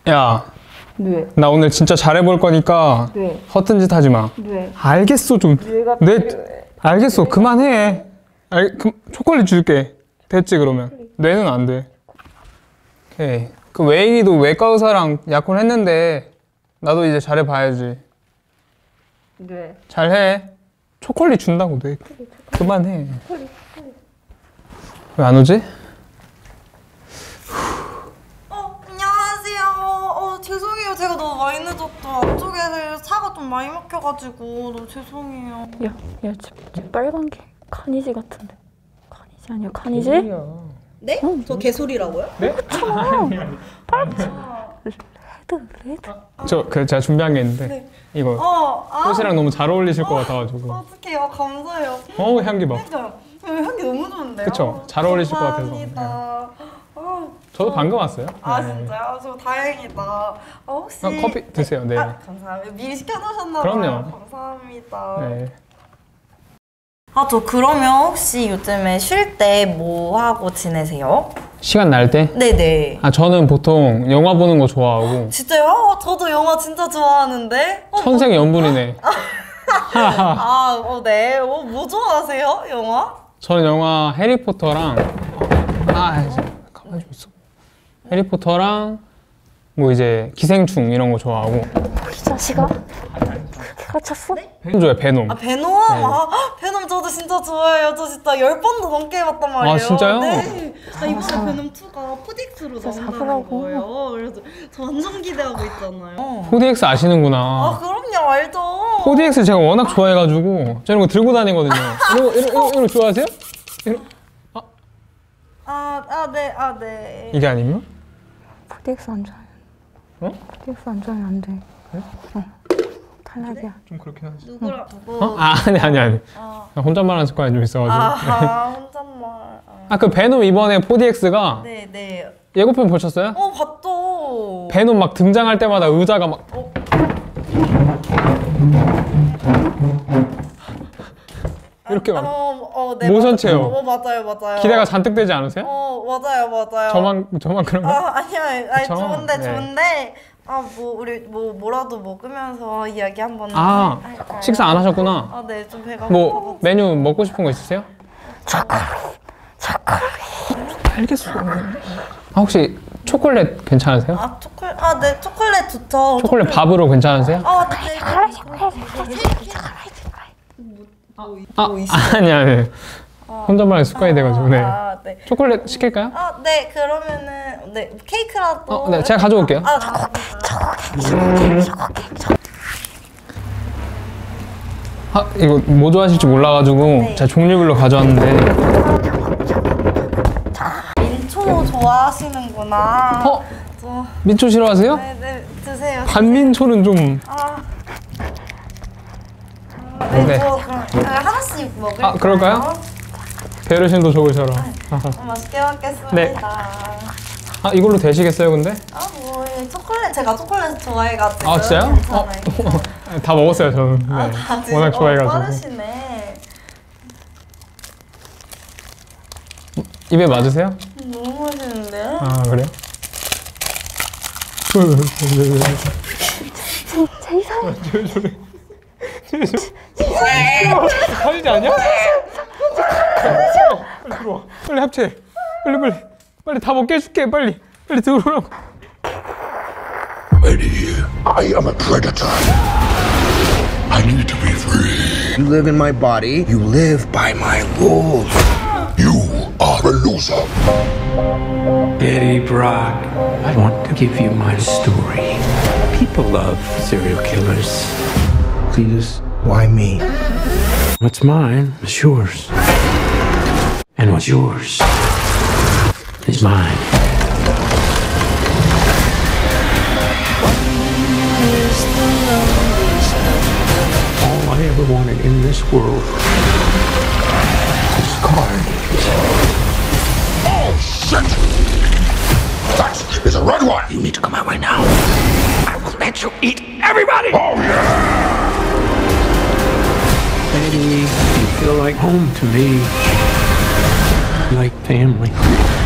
야, 네. 나 오늘 진짜 잘해볼 거니까 네. 허튼 짓 하지 마. 네. 알겠어 좀. 뇌가 알겠어 그만해. 초콜릿 줄게. 됐지 그러면. 뇌는 안 돼. 오케이. 그 웨이도 외과 의사랑 약혼 했는데 나도 이제 잘해봐야지. 네. 잘해. 초콜릿 준다고 뇌. 그만해. 왜 안 오지? 안녕하세요. 죄송해요. 제가 너무 많이 늦었다. 앞쪽에 차가 좀 많이 막혀가지고 너무 죄송해요. 야, 저 빨간 게 카니지 같은데. 카니지 아니야? 카니지? 네? 저 개소리라고요? 네? 레드. 제가 준비한 게 있는데 네. 이거 꽃이랑 너무 잘 어울리실 것 같아가지고. 어떡해요. 감사해요. 향기 봐. 그러니까 향기 너무 좋은데요? 그쵸? 잘 어울리실 것 같아서. 감사합니다. 저도 방금 왔어요. 아 네. 진짜요? 저 다행이다. 혹시 커피 드세요. 네. 감사합니다. 미리 시켜놓으셨나봐요. 그럼요. 감사합니다. 네. 저 그러면 혹시 요즘에 쉴 때 뭐 하고 지내세요? 시간 날 때? 네네. 저는 보통 영화 보는 거 좋아하고. 진짜요? 저도 영화 진짜 좋아하는데. 천생연분이네. 네. 뭐 좋아하세요? 영화? 저는 영화 해리포터랑 가만히 좀 있어. 해리포터랑 뭐 이제 기생충 이런 거 좋아하고. 이 자식아? 그렇게 갇혔어? 베놈 좋아해, 베놈. 베놈? 베놈 저도 진짜 좋아해요. 저 진짜 10번도 넘게 해봤단 말이에요. 아, 진짜요? 네. 이번에 베놈 2가 4DX로 나온다는 거예요. 그래서 저 완전 기대하고 있잖아요. 4DX 아시는구나. 그럼요. 알죠. 4DX 제가 워낙 좋아해가지고 저 이런 거 들고 다니거든요. 이런 거 좋아하세요? 네. 이게 아니면? 4DX 안 좋아해. 4DX 안 좋아하면 안 돼. 그래? 탈락이야. 좀 그렇긴 하지. 누구? 아니. 나 혼잣말 습관이 좀 있어가지고. 혼잣말. 그 베놈 이번에 4DX가 네. 예고편 보셨어요? 봤죠. 베놈 막 등장할 때마다 의자가 막 이렇게 막 네, 모션 체어. 맞아요. 기대가 잔뜩 되지 않으세요? 맞아요. 저만 그런가? 아니요. 그쵸? 좋은데. 우리 뭐라도 먹으면서 이야기 한번 할까요? 식사 안 하셨구나. 네, 좀 배가 뭐 고파가지고. 메뉴 먹고 싶은 거 있으세요? 초콜릿. 알겠어. 혹시 초콜릿 괜찮으세요? 네, 초콜릿 좋죠. 초콜릿 밥으로 괜찮으세요? 네. 아니. 혼잣말에 습관이 돼가지고. 네. 네. 초콜릿 시킬까요? 네, 그러면은 케이크라도. 네, 제가 가져올게요. 이거 뭐 좋아하실지 몰라가지고 제가 종류별로 가져왔는데. 민초 좋아하시는구나. 민초 싫어하세요? 네, 드세요. 반민초는 좀. 네. 그럼 하나씩 먹을까요? 그럴까요? 배려심도 좋으셔라. 맛있게 먹겠습니다. 네. 이걸로 되시겠어요, 근데? 제가 초콜릿 좋아해가지고. 진짜요? 괜찮아요. 다 먹었어요, 저는. 네. 워낙 좋아해가지고. 빠르시네. 입에 맞으세요? 너무 맛있는데? 그래요? 제 이상해. 사진이 아니야? 빨리 들어와. 빨리 합체. 빨리 다 먹게 해줄게. 빨리 들어오라고. I am a predator. I need to be free. You live in my body. You live by my rules. You are a loser. Eddie Brock, I want to give you my story. People love serial killers. Cletus, why me? What's mine is yours. And what's yours is mine. All I ever wanted in this world was carnage. Oh, shit! That is a red one! You need to come out right now. I will let you eat everybody! Oh, yeah! Eddie, you feel like home to me. Like family.